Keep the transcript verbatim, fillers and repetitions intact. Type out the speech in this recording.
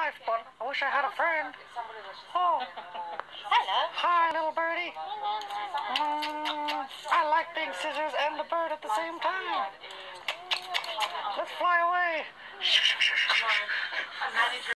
life, but I wish I had a friend. Oh. Hello. Hi, little birdie. Mm, I like being scissors and the bird at the same time. Let's fly away.